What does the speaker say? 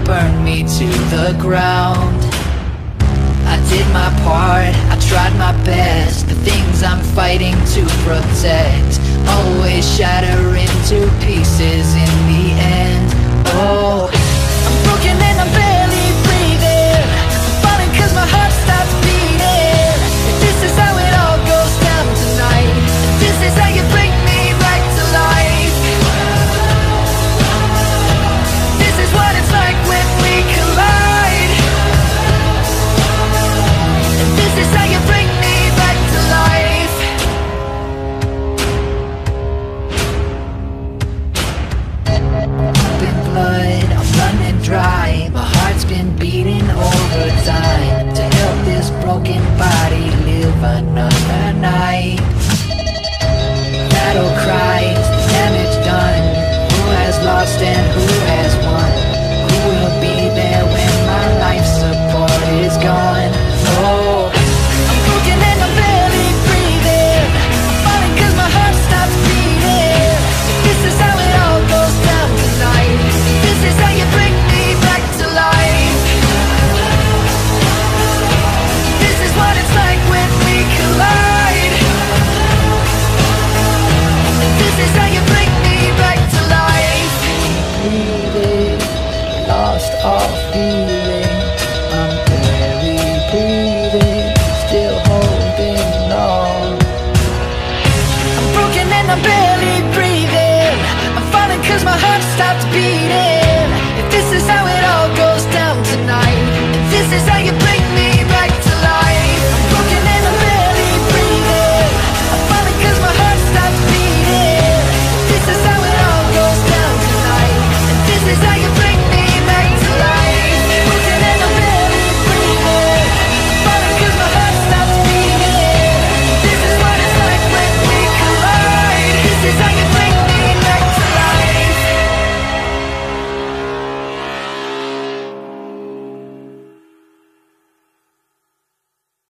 burn me to the ground. I did my part, I tried my best. The things I'm fighting to protect always shatter into pieces in the end. Oh, I'm broken and I'm barely breathing. I'm falling cause my heart stops beating. And this is how it all goes down tonight. And this is how you bring me back to life. This is what it's like when we collide. And this is how you bring me back to life. Up in blood, I'm running dry. My heart's been beating overtime to help this broken body live another night. Battle cries, the damage done. Who has lost and who has won? Who will be there when my life support is gone? Oh, I'm broken and I'm barely breathing. I'm falling cause my heart stops beating. This is how it all goes down tonight. This is how you bring me back to life. This is what it's like when we collide. And this is how you bring me back to life. Breathing, lost all feeling. I'm barely breathing, still holding on. I'm broken and I'm barely breathing. I'm falling cause my heart stopped beating.